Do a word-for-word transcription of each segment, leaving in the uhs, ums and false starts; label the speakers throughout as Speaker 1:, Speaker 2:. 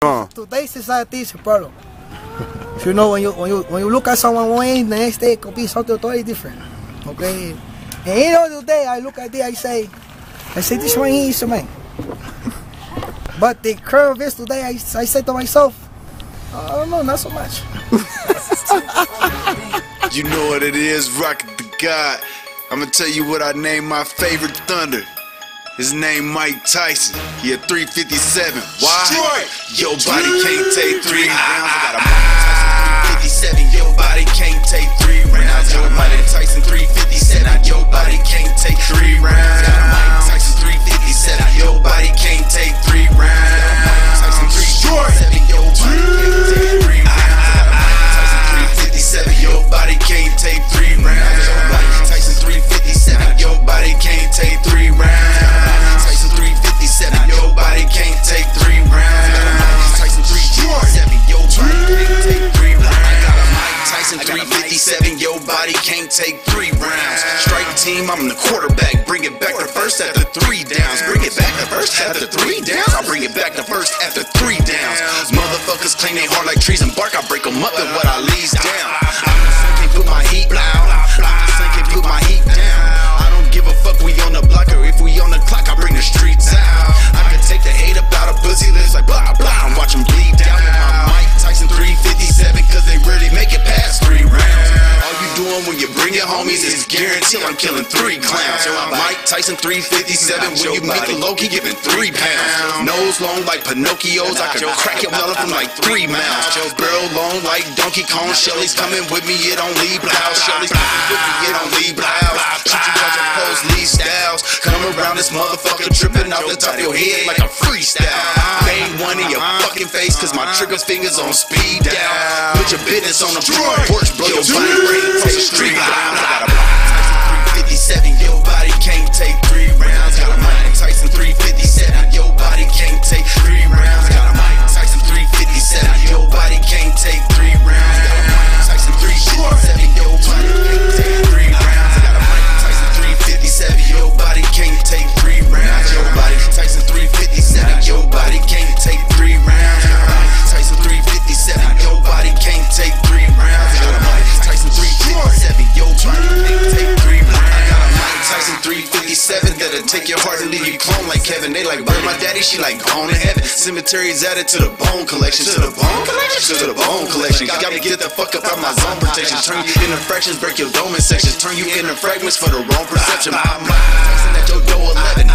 Speaker 1: Uh.
Speaker 2: Today society is a problem. You know, when you when you when you look at someone one way, the next day it could be something totally different. Okay, and you know, today I look at it, I say, I say this one is a man. But the curve is today, I I say to myself, I don't know, not so much.
Speaker 3: You know what it is, Rocket the God. I'm gonna tell you what I named my favorite Thunder. His name Mike Tyson. He a three fifty-seven. Why? Strike. Your body can't take three rounds. I got a Mike Tyson three fifty-seven. Your body can't take three rounds. Your Mike Tyson three fifty-seven. Your body can't take three rounds. Got a Mike Tyson three fifty-seven. Your body can't take three rounds. Mike Tyson three fifty-seven. Your body can't take three rounds. Got a Mike Tyson three fifty-seven. Your body can't take three rounds. Your Mike Tyson three fifty-seven. Your body can't take three rounds. Your body can't take three rounds. Tyson three fifty-seven. Your body can't take three rounds. I got a Mike Tyson three fifty-seven. Your body can't take three rounds. Strike team, I'm the quarterback. Bring it back to first after three downs. Bring it back to first after three downs. I'll bring it back to first after three downs. Motherfuckers claim they hard like trees and bark. I break them up and what I leaves down. I'm the son, can't put my heat down. I'm the son, can't put my heat down. I don't give a fuck, we on the block or if we on the clock, I bring the streets out. Take the hate up out of pussy lips like blah blah and watch them bleed down with my Mike Tyson three fifty-seven cause they really make it past three rounds. All you doing when you bring your homies is guaranteed I'm killing three clowns. Mike Tyson three fifty-seven when you meet the low, he giving three pounds. Nose long like Pinocchio's, I could crack your melon from like three mouths. Barrel long like Donkey Kong, Shelly's coming with me, it don't leave blouse. Shelly's coming with me, it don't leave blouse. Shoot you out your post, leave styles. Come around this motherfucker tripping off the top of your head like a freestyle. Bang one in your fucking face cause my trigger fingers on speed down. Put your business on the porch, blow your body right across the street. I got a Mike Tyson three fifty-seven. Your body can't take three rounds. Got a Mike Tyson three fifty-seven. Your body can't take three rounds. Got a Mike Tyson three fifty-seven. Your body can't take three rounds. Got a Mike Tyson three fifty-seven. Your body can't take three rounds. Got a Mike Tyson three fifty-seven. Your body can't take three rounds. Your body Tyson three fifty-seven. Your body can't take three rounds. Tyson three fifty-seven. Your body can't take three rounds. Tyson three fifty-seven. Your body can't take three rounds. I got a Mike Tyson three fifty-seven that'll take your heart and leave you clone like Kevin. They like burn my daddy, she like gone to heaven. Cemeteries added to the bone collection. To the bone collection. To the bone collection. Got me get the fuck up out my zone protection. Turn you into fractions, break your dome in sections. Turn you into fragments for the wrong perception. I'm Mike Tyson at your door eleven.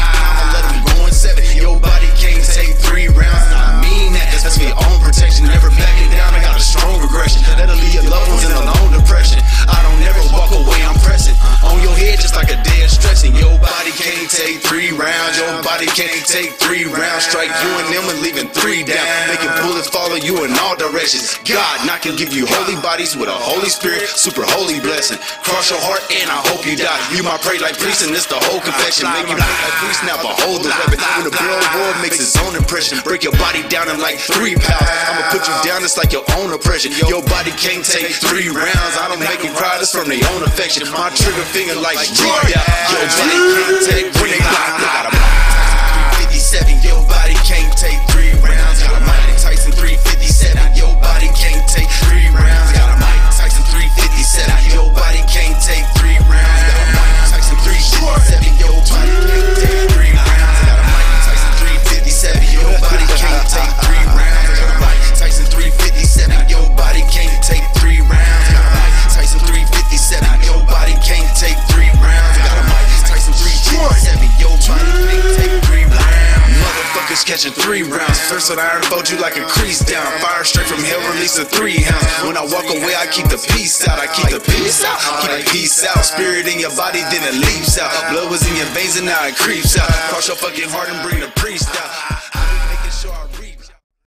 Speaker 3: Your body can't take three rounds. I mean that, that's for your own protection. Never backing down, I got a strong regression. That'll leave your loved ones in a long depression. I don't never walk away, I'm pressing on your head just like a dead stretching. Your body can't take three rounds. Your body can't take three rounds. Strike you and them and leaving three down. Making bullets follow you in all directions. God not can give you holy bodies with a Holy Spirit, super holy blessing. Cross your heart and I hope you die. You might pray like priest and it's the whole confession. Make you pray like priest, now behold the weapon. When the barrel roar makes its own impression. Break your body down in like three pounds. I'ma put you down, it's like your own oppression. Your body can't take three rounds. I don't make them cry, that's from their own affection. My trigger finger like G. Your body can't take three rounds. I got a Mike Tyson three fifty-seven. Your body can't take three rounds. Got a Mike Tyson three fifty-seven. Your body can't take three rounds. Got a Mike Tyson three fifty-seven. Your body can't take three rounds. Got a Mike Tyson three fifty-seven. Your body can't take three rounds. Got a Mike Tyson three fifty-seven. Your body can't take three rounds. Got a Mike Tyson three fifty-seven. Your body can't take three rounds. Got a Mike Tyson three fifty-seven. Your body can't take three rounds. Got a Mike Tyson three fifty-seven. Your body can't take three rounds. Motherfuckers catching three rounds. First on iron fold you like a crease down. Fire straight from hell, release a three hounds. When I walk away, I keep the peace out. I keep the peace out. Keep the peace out. Spirit in your body, then it leaps out. Blood was in your veins and now it creeps out. Cross your fucking heart and bring the priest out.